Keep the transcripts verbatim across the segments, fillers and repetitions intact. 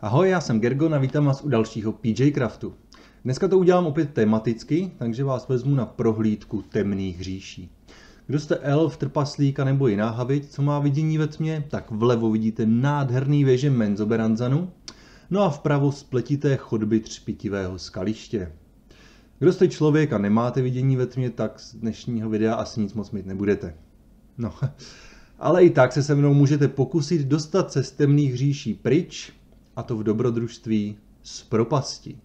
Ahoj, já jsem Gergon a vítám vás u dalšího P J Craftu. Dneska to udělám opět tematicky, takže vás vezmu na prohlídku temných říší. Kdo jste elf, trpaslík a nebo jiná haviť, co má vidění ve tmě, tak vlevo vidíte nádherný věže Menzoberranzanu, no a vpravo spletité chodby třpitivého skaliště. Kdo jste člověk a nemáte vidění ve tmě, tak z dnešního videa asi nic moc mít nebudete. No, ale i tak se se mnou můžete pokusit dostat se z temných říší pryč, a to v dobrodružství z propasti.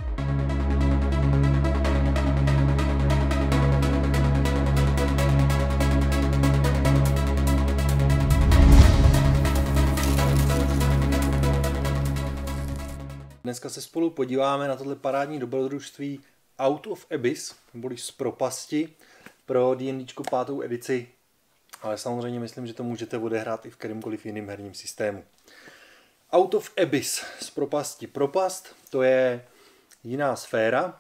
Dneska se spolu podíváme na tohle parádní dobrodružství Out of Abyss, neboli z propasti, pro D and D pátou edici, ale samozřejmě myslím, že to můžete odehrát i v kterémkoliv jiném herním systému. Out of Abyss z propasti. Propast to je jiná sféra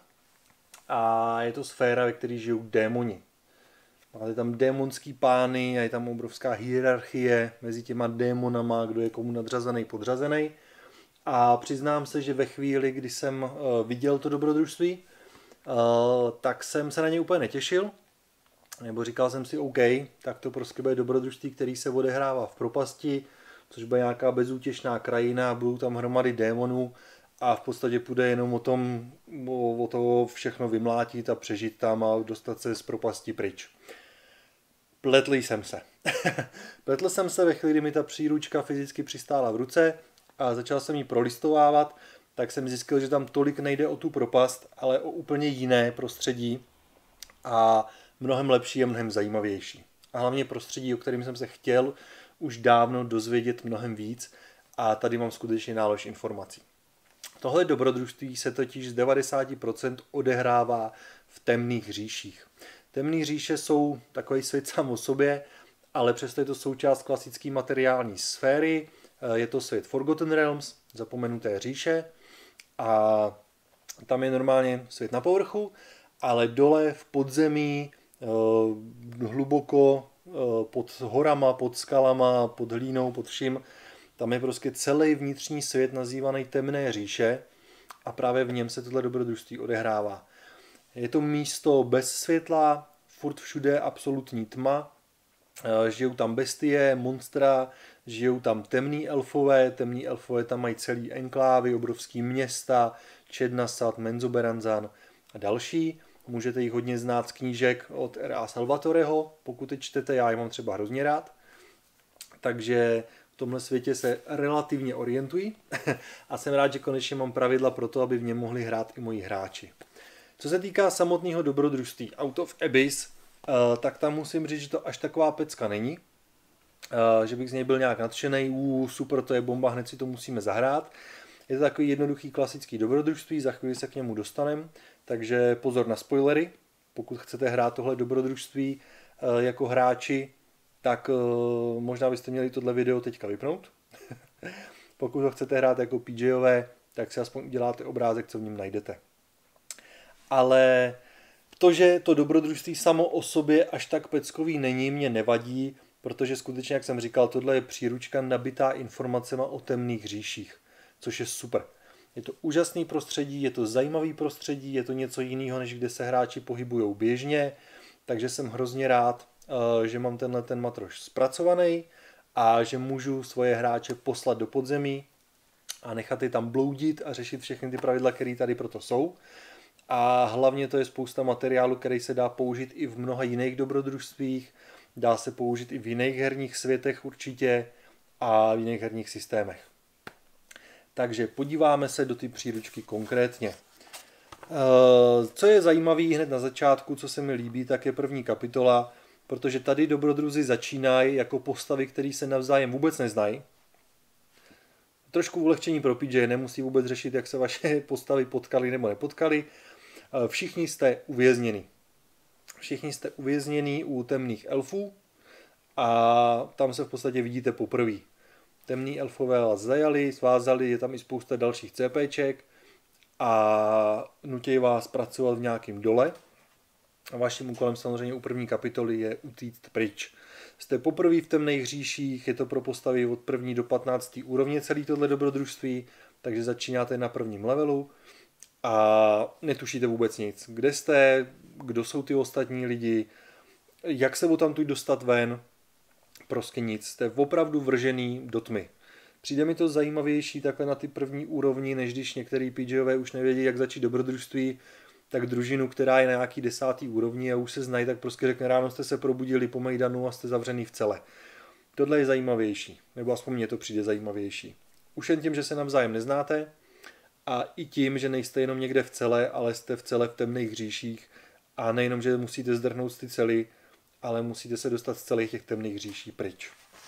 a je to sféra, ve které žijou démoni. Máte tam démonský pány a je tam obrovská hierarchie mezi těma démonama, kdo je komu nadřazený, podřazený. A přiznám se, že ve chvíli, kdy jsem viděl to dobrodružství, tak jsem se na ně úplně netěšil. Nebo říkal jsem si, OK, tak to prostě bude dobrodružství, který se odehrává v propasti, což bude nějaká bezútěšná krajina, budou tam hromady démonů a v podstatě půjde jenom o tom, o, o to všechno vymlátit a přežít tam a dostat se z propasti pryč. Pletl jsem se. Pletl jsem se ve chvíli, kdy mi ta příručka fyzicky přistála v ruce a začal jsem ji prolistovávat, tak jsem zjistil, že tam tolik nejde o tu propast, ale o úplně jiné prostředí a mnohem lepší a mnohem zajímavější. A hlavně prostředí, o kterém jsem se chtěl už dávno dozvědět mnohem víc a tady mám skutečně nálož informací. Tohle dobrodružství se totiž z devadesát procent odehrává v temných říších. Temné říše jsou takový svět sám o sobě, ale přesto je to součást klasické materiální sféry. Je to svět Forgotten Realms, zapomenuté říše, a tam je normálně svět na povrchu, ale dole v podzemí, hluboko pod horama, pod skalama, pod hlínou, pod vším, tam je prostě celý vnitřní svět nazývaný temné říše a právě v něm se tohle dobrodružství odehrává. Je to místo bez světla, furt všude absolutní tma, žijou tam bestie, monstra, žijou tam temní elfové, temní elfové tam mají celý enklávy, obrovský města, Čednasad, Menzoberranzan a další. Můžete jich hodně znát z knížek od R A Salvatoreho, pokud je čtete, já je mám třeba hrozně rád. Takže v tomhle světě se relativně orientuji a jsem rád, že konečně mám pravidla pro to, aby v něm mohli hrát i moji hráči. Co se týká samotného dobrodružství Out of Abyss, tak tam musím říct, že to až taková pecka není. Že bych z něj byl nějak nadšený, uh, super, to je bomba, hned si to musíme zahrát. Je to takový jednoduchý klasický dobrodružství, za chvíli se k němu dostaneme, takže pozor na spoilery. Pokud chcete hrát tohle dobrodružství jako hráči, tak možná byste měli tohle video teďka vypnout. Pokud ho chcete hrát jako PJové, tak si aspoň uděláte obrázek, co v něm najdete. Ale to, že to dobrodružství samo o sobě až tak peckový není, mě nevadí, protože skutečně, jak jsem říkal, tohle je příručka nabitá informacemi o temných říších, což je super. Je to úžasný prostředí, je to zajímavý prostředí, je to něco jiného, než kde se hráči pohybují běžně, takže jsem hrozně rád, že mám tenhle ten matroš zpracovaný a že můžu svoje hráče poslat do podzemí a nechat je tam bloudit a řešit všechny ty pravidla, které tady proto jsou. A hlavně to je spousta materiálu, který se dá použít i v mnoha jiných dobrodružstvích, dá se použít i v jiných herních světech určitě a v jiných herních systémech. Takže podíváme se do ty příručky konkrétně. Co je zajímavé hned na začátku, co se mi líbí, tak je první kapitola, protože tady dobrodruzi začínají jako postavy, které se navzájem vůbec neznají. Trošku ulehčení pro P J, nemusí vůbec řešit, jak se vaše postavy potkali nebo nepotkali. Všichni jste uvězněni. Všichni jste uvězněni u temných elfů a tam se v podstatě vidíte poprvé. Temní elfové vás zajali, svázali, je tam i spousta dalších CPček a nutí vás pracovat v nějakém dole. A vaším úkolem samozřejmě u první kapitoly je utíct pryč. Jste poprvé v temných říších, je to pro postavy od první do patnácté úrovně celý tohle dobrodružství, takže začínáte na prvním levelu a netušíte vůbec nic. Kde jste, kdo jsou ty ostatní lidi, jak se odtamtud dostat ven, prostě nic. Jste opravdu vržený do tmy. Přijde mi to zajímavější takhle na ty první úrovni, než když některý PJové už nevědí, jak začít dobrodružství, tak družinu, která je na nějaký desátý úrovni a už se znají, tak prostě řekne, ráno jste se probudili po Mejdanu a jste zavřený v cele. Tohle je zajímavější, nebo aspoň mně to přijde zajímavější. Už jen tím, že se navzájem neznáte a i tím, že nejste jenom někde v cele, ale jste v cele v temných hříších a nejenom, že musíte zdrhnout z ty cely, ale musíte se dostat z celých těch temných hříší pryč.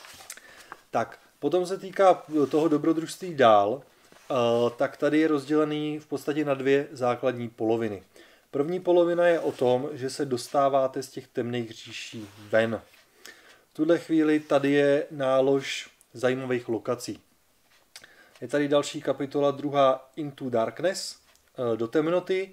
Tak, potom se týká toho dobrodružství dál, tak tady je rozdělený v podstatě na dvě základní poloviny. První polovina je o tom, že se dostáváte z těch temných hříší ven. V tuhle chvíli tady je nálož zajímavých lokací. Je tady další kapitola, druhá Into Darkness, do temnoty,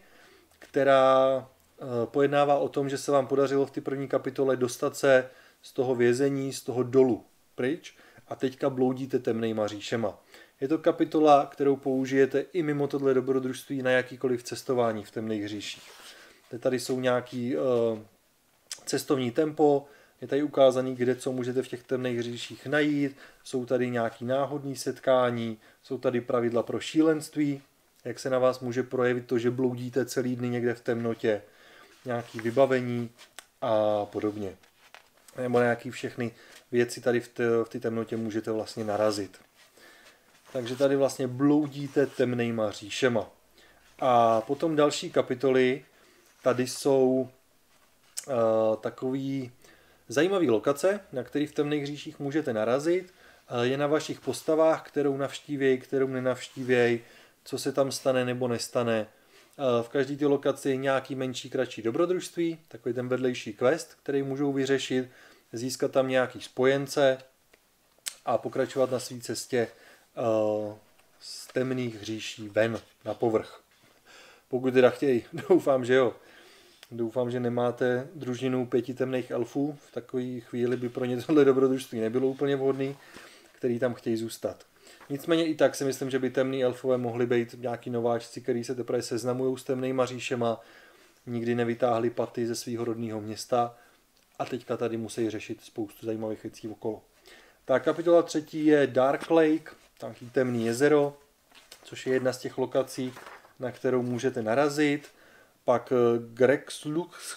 která pojednává o tom, že se vám podařilo v té první kapitole dostat se z toho vězení, z toho dolu pryč a teďka bloudíte temnejma říšema. Je to kapitola, kterou použijete i mimo tohle dobrodružství na jakýkoliv cestování v temných hříších. Tady jsou nějaký uh, cestovní tempo, je tady ukázaný, kde co můžete v těch temných hříších najít, jsou tady nějaký náhodný setkání, jsou tady pravidla pro šílenství, jak se na vás může projevit to, že bloudíte celý dny někde v temnotě, nějaký vybavení a podobně. Nebo nějaký všechny věci tady v té, v té temnotě můžete vlastně narazit. Takže tady vlastně bloudíte temnejma říšema. A potom další kapitoly, tady jsou uh, takový zajímavý lokace, na který v temných hříších můžete narazit. Uh, je na vašich postavách, kterou navštívěj, kterou nenavštívěj, co se tam stane nebo nestane. Uh, v každé té lokaci je nějaký menší, kratší dobrodružství, takový ten vedlejší quest, který můžou vyřešit, získat tam nějaký spojence a pokračovat na své cestě z temných hříší ven na povrch. Pokud teda chtějí, doufám, že jo. Doufám, že nemáte družinu pěti temných elfů. V takové chvíli by pro ně tohle dobrodružství nebylo úplně vhodný, který tam chtějí zůstat. Nicméně i tak si myslím, že by temní elfové mohli být nějaký nováčci, kteří se teprve seznamují s temnýma říšema, nikdy nevytáhli paty ze svého rodného města a teďka tady musí řešit spoustu zajímavých věcí okolo. Tak kapitola třetí je Dark Lake, taky temný jezero, což je jedna z těch lokací, na kterou můžete narazit. Pak Grexlux,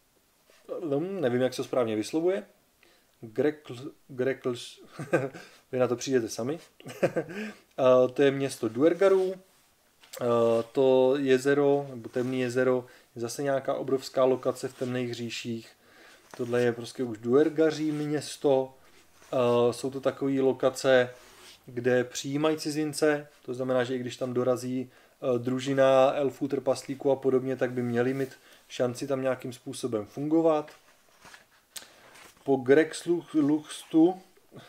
nevím, jak se to správně vyslovuje. Grexlux, vy na to přijdete sami. To je město Duergarů. To jezero, nebo temný jezero, je zase nějaká obrovská lokace v temných hříších. Tohle je prostě už Duergaří město. Jsou to takové lokace, kde přijímají cizince, to znamená, že i když tam dorazí družina elfů, trpaslíků a podobně, tak by měli mít šanci tam nějakým způsobem fungovat. Po Grexluxtu,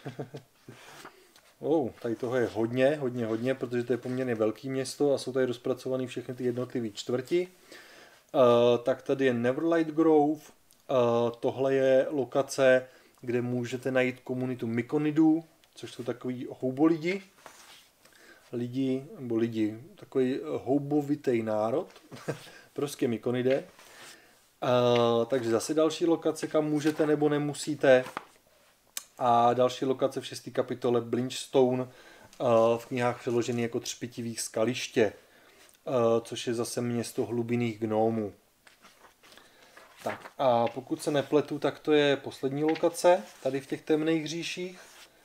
oh, tady toho je hodně, hodně, hodně, protože to je poměrně velké město a jsou tady rozpracované všechny ty jednotlivé čtvrti. Uh, tak tady je Neverlight Grove, uh, tohle je lokace, kde můžete najít komunitu Mykonidů, což jsou takový houbolidi, lidi, nebo lidi, takový houbovitý národ, prostě Mykonidé. Uh, takže zase další lokace, kam můžete nebo nemusíte. A další lokace v šesté kapitole Blinchstone, uh, v knihách přeložený jako Třpitivý skaliště, uh, což je zase město hlubinných gnómů. Tak a pokud se nepletu, tak to je poslední lokace tady v těch temných hříších.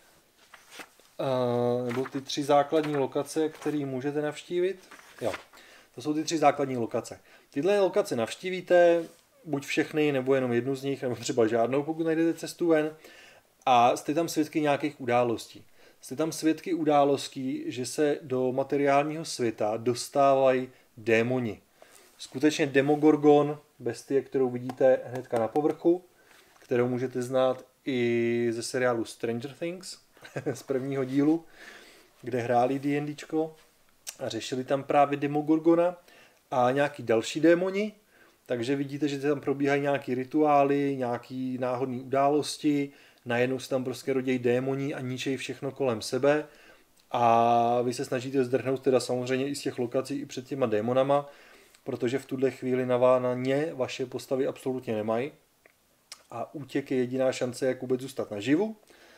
Uh, nebo ty tři základní lokace, které můžete navštívit. Jo, to jsou ty tři základní lokace. Tyhle lokace navštívíte, buď všechny, nebo jenom jednu z nich, nebo třeba žádnou, pokud najdete cestu ven. A jste tam svědky nějakých událostí. Jste tam svědky událostí, že se do materiálního světa dostávají démoni. Skutečně Demogorgon, bestie, kterou vidíte hnedka na povrchu, kterou můžete znát i ze seriálu Stranger Things z prvního dílu, kde hráli D&Dčko a řešili tam právě Demogorgona a nějaký další démoni. Takže vidíte, že tam probíhají nějaký rituály, nějaký náhodné události, najednou se tam prostě rodějí démoni a ničejí všechno kolem sebe A vy se snažíte zdrhnout teda samozřejmě i z těch lokací i před těma démonama, protože v tuhle chvíli na, na ně vaše postavy absolutně nemají. A útěk je jediná šance, jak vůbec zůstat naživu.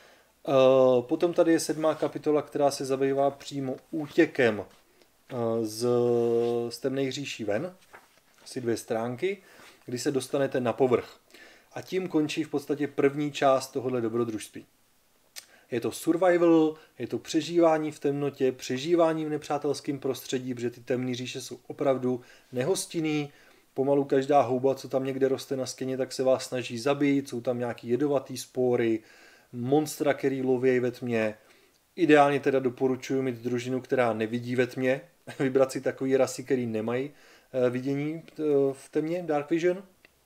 Potom tady je sedmá kapitola, která se zabývá přímo útěkem z, z temných říší ven. Asi dvě stránky, kdy se dostanete na povrch. A tím končí v podstatě první část tohohle dobrodružství. Je to survival, je to přežívání v temnotě, přežívání v nepřátelském prostředí, protože ty temné říše jsou opravdu nehostinný. Pomalu každá houba, co tam někde roste na stěně, tak se vás snaží zabít. Jsou tam nějaký jedovatý spory, monstra, který lovějí ve tmě. Ideálně teda doporučuji mít družinu, která nevidí ve tmě. Vybrat si takový rasy, který nemají vidění v temně, Dark Vision.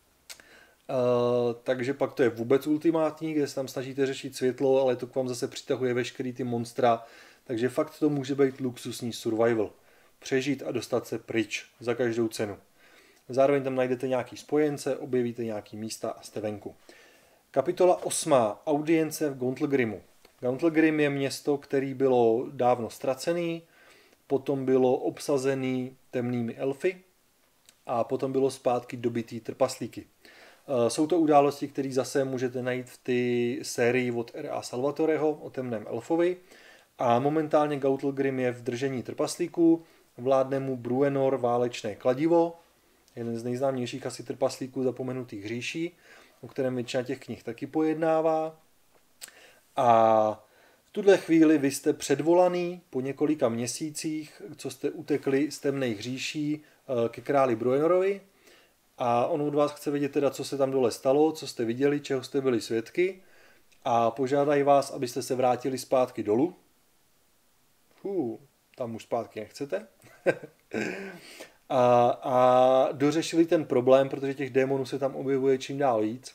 Uh, takže pak to je vůbec ultimátní, kde se tam snažíte řešit světlo, ale to k vám zase přitahuje veškerý ty monstra, takže fakt to může být luxusní survival. Přežít a dostat se pryč za každou cenu. Zároveň tam najdete nějaký spojence, objevíte nějaký místa a jste venku. Kapitola osmá. Audience v Gauntlgrimu. Gauntlgrim je město, které bylo dávno ztracené, potom bylo obsazené temnými elfy a potom bylo zpátky dobitý trpaslíky. Jsou to události, které zase můžete najít v té sérii od R A Salvatoreho o temném elfovi. A momentálně Gauntlgrim je v držení trpaslíků, vládne mu Bruenor válečné kladivo, jeden z nejznámějších asi trpaslíků zapomenutých říší, o kterém většina těch knih taky pojednává. A v tuhle chvíli vy jste předvolaný po několika měsících, co jste utekli z temných říší ke králi Bruenorovi. A on od vás chce vědět teda, co se tam dole stalo, co jste viděli, čeho jste byli svědky. A požádají vás, abyste se vrátili zpátky dolů. Fů, tam už zpátky nechcete. a, a dořešili ten problém, protože těch démonů se tam objevuje čím dál víc.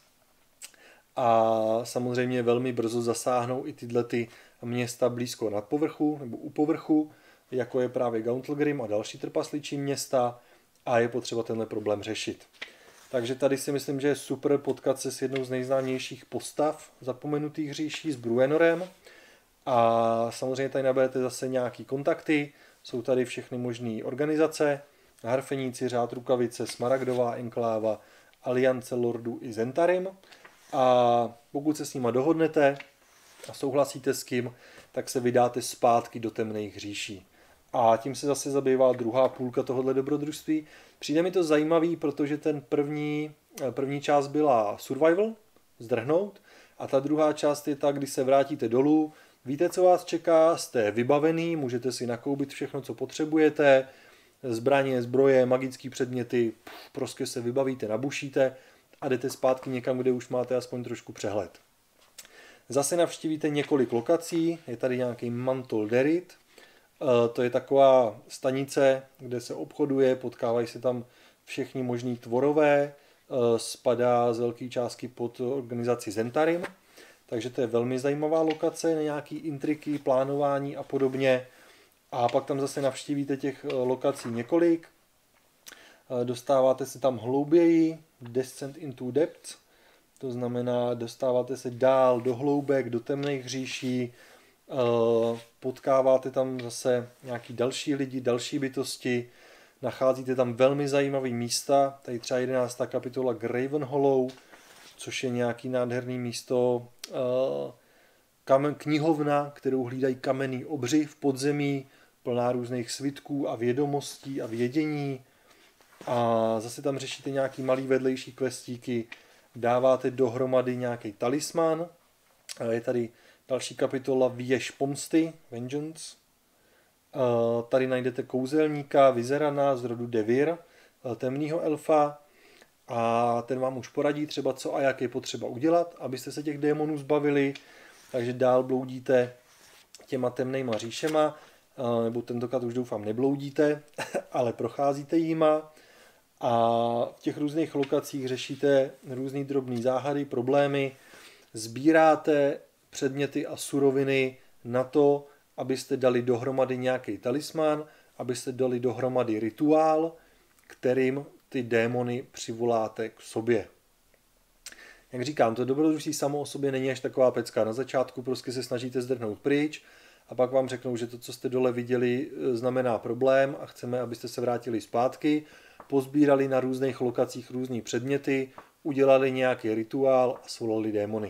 A samozřejmě velmi brzo zasáhnou i tyhle ty města blízko nad povrchu, nebo u povrchu, jako je právě Gauntlgrim a další trpasličí města. A je potřeba tenhle problém řešit. Takže tady si myslím, že je super potkat se s jednou z nejznámějších postav zapomenutých říší, s Bruenorem. A samozřejmě tady naberete zase nějaký kontakty. Jsou tady všechny možné organizace. Harfeníci, Řád Rukavice, Smaragdová enkláva, Aliance lordů i Zentarim. A pokud se s nima dohodnete a souhlasíte s kým, tak se vydáte zpátky do temných říší. A tím se zase zabývá druhá půlka tohohle dobrodružství. Přijde mi to zajímavý, protože ten první, první část byla survival, zdrhnout, a ta druhá část je ta, kdy se vrátíte dolů, víte, co vás čeká, jste vybavený, můžete si nakoupit všechno, co potřebujete, zbraně, zbroje, magické předměty, prostě se vybavíte, nabušíte a jdete zpátky někam, kde už máte aspoň trošku přehled. Zase navštívíte několik lokací, je tady nějaký Mantol Derrit. To je taková stanice, kde se obchoduje, potkávají se tam všichni možní tvorové, spadá z velké částky pod organizaci Zentarim, takže to je velmi zajímavá lokace, nějaký intriky, plánování a podobně. A pak tam zase navštívíte těch lokací několik, dostáváte se tam hlouběji, Descent into Depths, to znamená dostáváte se dál do hloubek, do temných říší, potkáváte tam zase nějaký další lidi, další bytosti, nacházíte tam velmi zajímavé místa, tady třeba jedenáctá kapitola Graven Hollow, což je nějaký nádherný místo, kamen, knihovna, kterou hlídají kamenný obři v podzemí, plná různých svitků a vědomostí a vědění. A zase tam řešíte nějaký malý vedlejší questíky, dáváte dohromady nějaký talisman, je tady další kapitola Věž pomsty, Vengeance. Tady najdete kouzelníka Vizerana z rodu Devir, temného elfa, a ten vám už poradí třeba co a jak je potřeba udělat, abyste se těch démonů zbavili, takže dál bloudíte těma temnejma říšema, nebo tentokrát už doufám nebloudíte, ale procházíte jima a v těch různých lokacích řešíte různý drobný záhady, problémy, sbíráte předměty a suroviny na to, abyste dali dohromady nějaký talisman, abyste dali dohromady rituál, kterým ty démony přivoláte k sobě. Jak říkám, to dobrodružství samo o sobě není až taková pecka. Na začátku prostě se snažíte zdrhnout pryč a pak vám řeknou, že to, co jste dole viděli, znamená problém a chceme, abyste se vrátili zpátky, pozbírali na různých lokacích různé předměty, udělali nějaký rituál a svolali démony.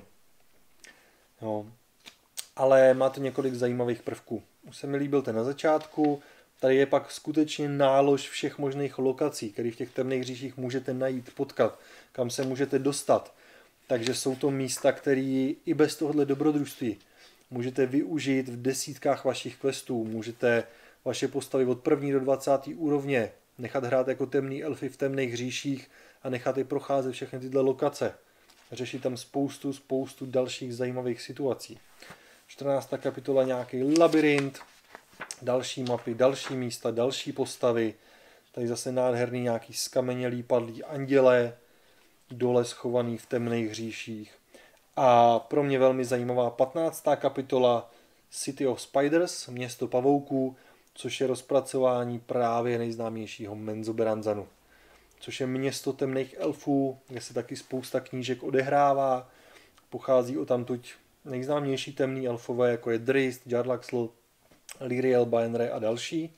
No. Ale má to několik zajímavých prvků. Už se mi líbil ten na začátku, tady je pak skutečně nálož všech možných lokací, které v těch temných říších můžete najít, potkat, kam se můžete dostat. Takže jsou to místa, které i bez tohohle dobrodružství můžete využít v desítkách vašich questů, můžete vaše postavy od první do dvacáté úrovně nechat hrát jako temný elfy v temných říších a nechat je procházet všechny tyhle lokace. Řešit tam spoustu, spoustu dalších zajímavých situací. čtrnáctá kapitola nějaký labyrint, další mapy, další místa, další postavy. Tady zase nádherný nějaký skamenělý padlý anděle, dole schovaný v temných říších. A pro mě velmi zajímavá patnáctá kapitola City of Spiders, město pavouků, což je rozpracování právě nejznámějšího Menzoberranzanu, což je město temných elfů, kde se taky spousta knížek odehrává. Pochází odtamtud nejznámější temný elfové, jako je Drizzt, Jarlaxle, Lyriel, Baenre a další.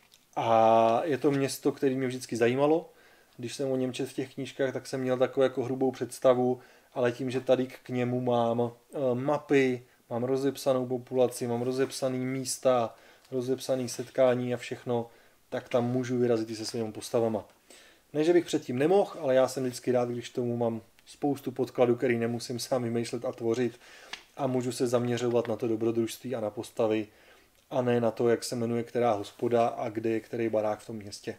A je to město, které mě vždycky zajímalo. Když jsem o něm četl v těch knížkách, tak jsem měl takovou jako hrubou představu, ale tím, že tady k němu mám mapy, mám rozepsanou populaci, mám rozepsaný místa, rozepsaný setkání a všechno, tak tam můžu vyrazit i se svými postavama. Ne, že bych předtím nemohl, ale já jsem vždycky rád, když tomu mám spoustu podkladů, který nemusím sám vymýšlet a tvořit a můžu se zaměřovat na to dobrodružství a na postavy a ne na to, jak se jmenuje která hospoda a kde je který barák v tom městě.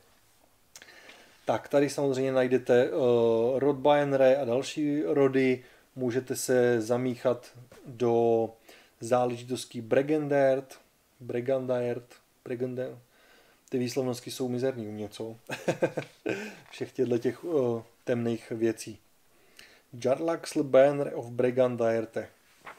Tak tady samozřejmě najdete uh, rod Baenre a další rody, můžete se zamíchat do záležitostí Bregandert, Bregandert, Bregandert. Ty výslovnosti jsou mizerný u mě, co? Všech těchto těch uh, temných věcí. Jarlaxle Baenre of Breganderte.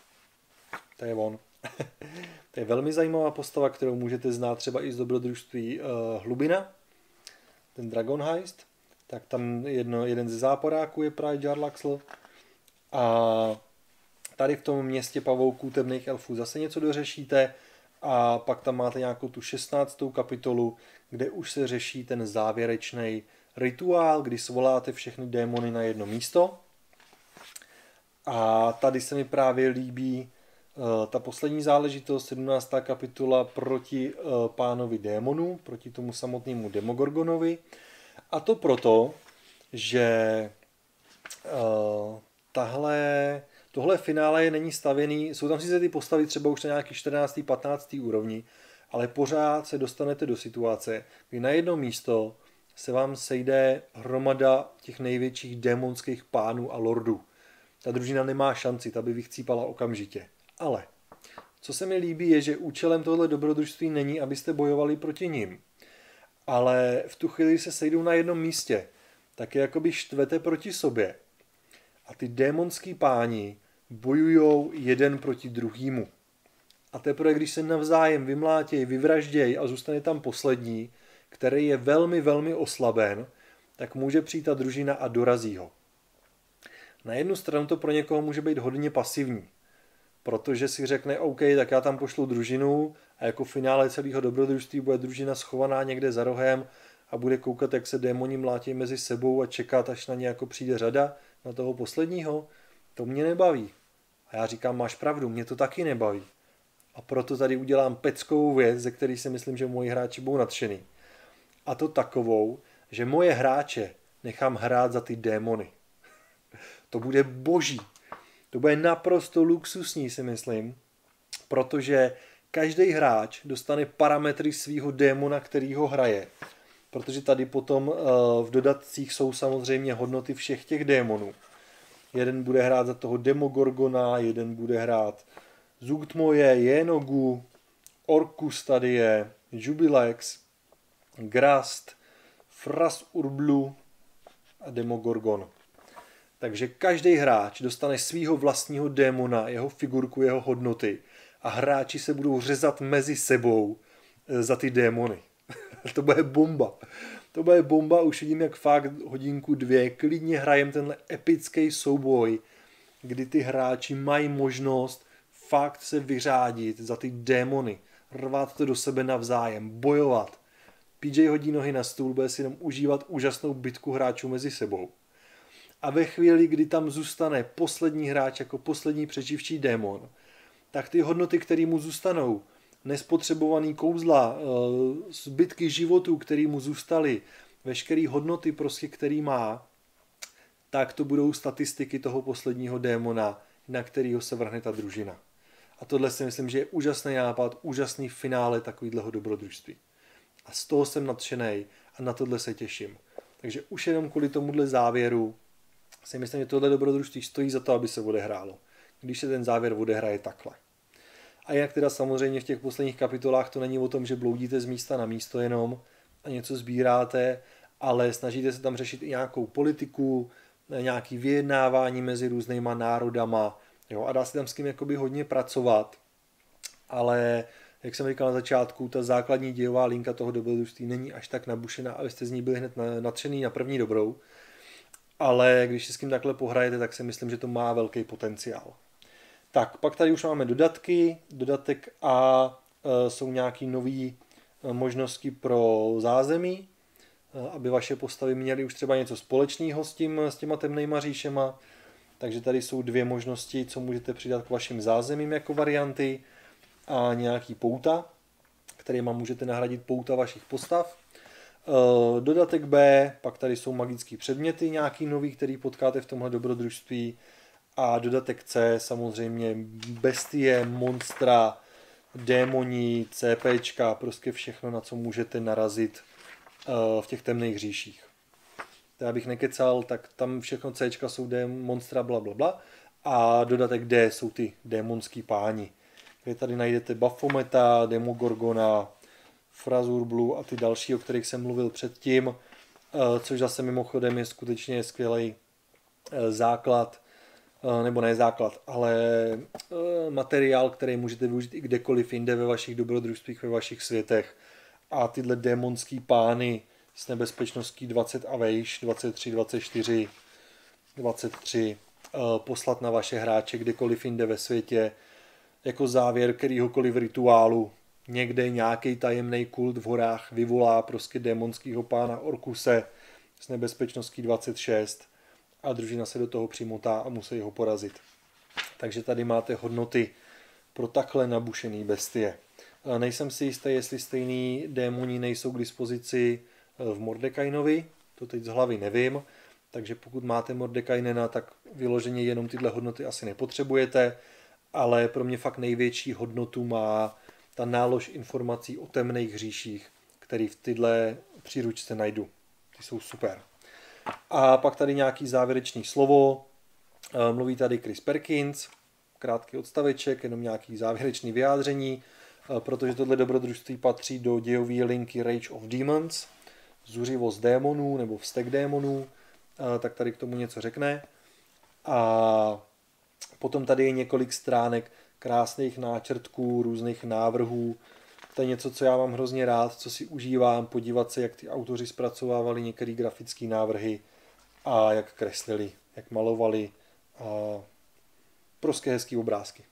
To je on. To je velmi zajímavá postava, kterou můžete znát třeba i z dobrodružství uh, Hlubina, ten Dragon Heist. Tak tam jedno, jeden ze záporáků je právě Jarlaxle. A tady v tom městě pavouků temných elfů zase něco dořešíte. A pak tam máte nějakou tu šestnáctou kapitolu, kde už se řeší ten závěrečný rituál, kdy svoláte všechny démony na jedno místo. A tady se mi právě líbí uh, ta poslední záležitost, sedmnáctá kapitola proti uh, pánovi démonů, proti tomu samotnému Demogorgonovi. A to proto, že uh, tahle, tohle finále není stavěný, jsou tam sice ty postavy třeba už na nějaký čtrnácté patnácté úrovni, ale pořád se dostanete do situace, kdy na jedno místo se vám sejde hromada těch největších démonských pánů a lordů. Ta družina nemá šanci, ta by vychcípala okamžitě. Ale co se mi líbí je, že účelem tohle dobrodružství není, abyste bojovali proti nim. Ale v tu chvíli se sejdou na jednom místě, tak je jakoby štvete proti sobě. A ty démonský páni bojujou jeden proti druhýmu. A teprve, když se navzájem vymlátějí, vyvraždějí a zůstane tam poslední, který je velmi, velmi oslaben, tak může přijít ta družina a dorazí ho. Na jednu stranu to pro někoho může být hodně pasivní, protože si řekne, OK, tak já tam pošlu družinu a jako finále celého dobrodružství bude družina schovaná někde za rohem a bude koukat, jak se démoni mlátí mezi sebou a čekat, až na ně jako přijde řada na toho posledního. To mě nebaví. A já říkám, máš pravdu, mě to taky nebaví. A proto tady udělám peckovou věc, ze který si myslím, že moji hráči budou nadšený. A to takovou, že moje hráče nechám hrát za ty démony. To bude boží. To bude naprosto luxusní, si myslím, protože každý hráč dostane parametry svého démona, který ho hraje. Protože tady potom v dodatcích jsou samozřejmě hodnoty všech těch démonů. Jeden bude hrát za toho Demogorgona, jeden bude hrát Zuggtmoje, Yenogu, Orcus tady je, Jubilex, Grast, Fras Urblu a Demogorgon. Takže každý hráč dostane svýho vlastního démona, jeho figurku, jeho hodnoty a hráči se budou řezat mezi sebou za ty démony. To bude bomba. To bude bomba, už vidím, jak fakt hodinku dvě klidně hrajem tenhle epický souboj, kdy ty hráči mají možnost fakt se vyřádit za ty démony. rvát to do sebe navzájem, bojovat. P J hodí nohy na stůl, bude si jenom užívat úžasnou bitku hráčů mezi sebou. A ve chvíli, kdy tam zůstane poslední hráč jako poslední přeživčí démon, tak ty hodnoty, které mu zůstanou, nespotřebovaný kouzla, zbytky životů, které mu zůstaly, veškeré hodnoty, prostě, který má, tak to budou statistiky toho posledního démona, na kterého se vrhne ta družina. A tohle si myslím, že je úžasný nápad, úžasný finále takovýhleho dobrodružství. A z toho jsem nadšenej a na tohle se těším. Takže už jenom kvůli tomuhle závěru si myslím, že tohle dobrodružství stojí za to, aby se odehrálo. Když se ten závěr odehraje takhle. A jak teda samozřejmě v těch posledních kapitolách to není o tom, že bloudíte z místa na místo jenom a něco sbíráte, ale snažíte se tam řešit i nějakou politiku, nějaký vyjednávání mezi různýma národama, jo, a dá se tam s tím jakoby hodně pracovat, ale jak jsem říkal na začátku, ta základní dějová linka toho dobrodružství není až tak nabušená, abyste z ní byli hned nadšený na první dobrou, ale když si s tím takhle pohrajete, tak si myslím, že to má velký potenciál. Tak, pak tady už máme dodatky, dodatek A e, jsou nějaké nové e, možnosti pro zázemí, e, aby vaše postavy měly už třeba něco společného s, tím, s těma temnejma říšema. Takže tady jsou dvě možnosti, co můžete přidat k vašim zázemím jako varianty a nějaký pouta, kterýma můžete nahradit pouta vašich postav. E, dodatek B, pak tady jsou magické předměty, nějaký nový, který potkáte v tomhle dobrodružství. A dodatek C, samozřejmě bestie, monstra, démoni, CPčka, prostě všechno, na co můžete narazit v těch temných říších. To já bych nekecal, tak tam všechno Cčka jsou dé, monstra, bla, bla, bla. A dodatek D jsou ty démonský páni. Kde tady najdete Baphometa, Demogorgona, Frazurblu a ty další, o kterých jsem mluvil předtím, což zase mimochodem je skutečně skvělý základ, nebo ne základ, ale materiál, který můžete využít i kdekoliv jinde ve vašich dobrodružstvích, ve vašich světech. A tyhle démonský pány s nebezpečností dvacet a vejš, dvacet tři, dvacet čtyři, dvacet tři, poslat na vaše hráče kdekoliv jinde ve světě, jako závěr kterýhokoliv rituálu. Někde nějaký tajemný kult v horách vyvolá prostě démonského pána Orkuse s nebezpečností dvacet šest. A družina se do toho přimotá a musí ho porazit. Takže tady máte hodnoty pro takhle nabušený bestie. Nejsem si jistý, jestli stejný démoni nejsou k dispozici v Mordekainovi, to teď z hlavy nevím, takže pokud máte Mordekainena, tak vyloženě jenom tyhle hodnoty asi nepotřebujete, ale pro mě fakt největší hodnotu má ta nálož informací o temných říších, který v tyhle příručce najdu. Ty jsou super. A pak tady nějaký závěrečný slovo, mluví tady Chris Perkins, krátký odstaveček, jenom nějaký závěrečný vyjádření, protože tohle dobrodružství patří do dějové linky Rage of Demons, zuřivost démonů nebo vztek démonů, tak tady k tomu něco řekne. A potom tady je několik stránek krásných náčrtků, různých návrhů. To je něco, co já mám hrozně rád, co si užívám, podívat se, jak ty autoři zpracovávali některé grafické návrhy a jak kreslili, jak malovali. A prostě hezký obrázky.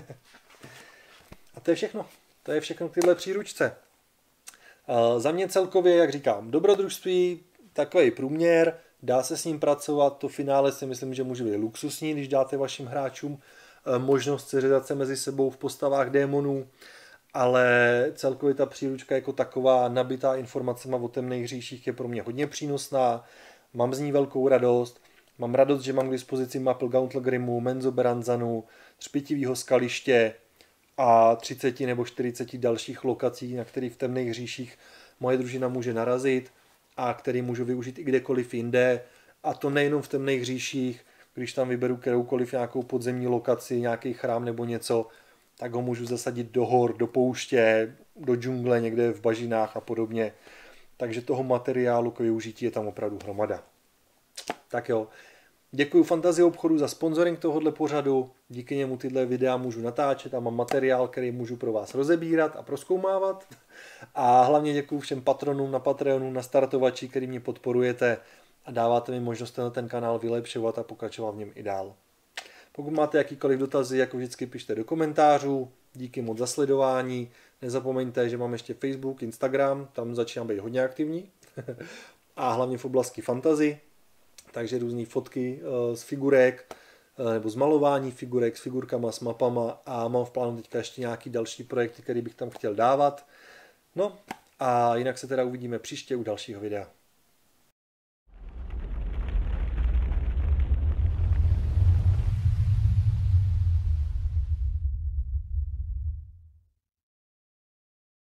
A to je všechno. To je všechno k tyhle příručce. A za mě celkově, jak říkám, dobrodružství, takový průměr, dá se s ním pracovat, to finále si myslím, že může být luxusní, když dáte vašim hráčům možnost seředat se mezi sebou v postavách démonů, ale celkově ta příručka jako taková nabitá informacemi o temných říších je pro mě hodně přínosná, mám z ní velkou radost, mám radost, že mám k dispozici mapy Gauntlgrimu, Menzoberranzanu, Třpitivýho skaliště a třicet nebo čtyřicet dalších lokací, na kterých v temných říších moje družina může narazit a který můžu využít i kdekoliv jinde, a to nejenom v temných říších. Když tam vyberu kteroukoliv nějakou podzemní lokaci, nějaký chrám nebo něco, tak ho můžu zasadit do hor, do pouště, do džungle, někde v bažinách a podobně. Takže toho materiálu k využití je tam opravdu hromada. Tak jo, děkuji Fantasy obchodu za sponsoring tohohle pořadu, díky němu tyhle videa můžu natáčet a mám materiál, který můžu pro vás rozebírat a prozkoumávat. A hlavně děkuji všem patronům na Patreonu, na startovači, který mě podporujete a dáváte mi možnost na ten kanál vylepšovat a pokračovat v něm i dál. Pokud máte jakýkoliv dotazy, jako vždycky pište do komentářů. Díky moc za sledování. Nezapomeňte, že mám ještě Facebook, Instagram, tam začínám být hodně aktivní. A hlavně v oblasti fantasy, takže různé fotky z figurek, nebo z malování figurek, s figurkama, s mapama a mám v plánu teďka ještě nějaký další projekty, který bych tam chtěl dávat. No a jinak se teda uvidíme příště u dalšího videa.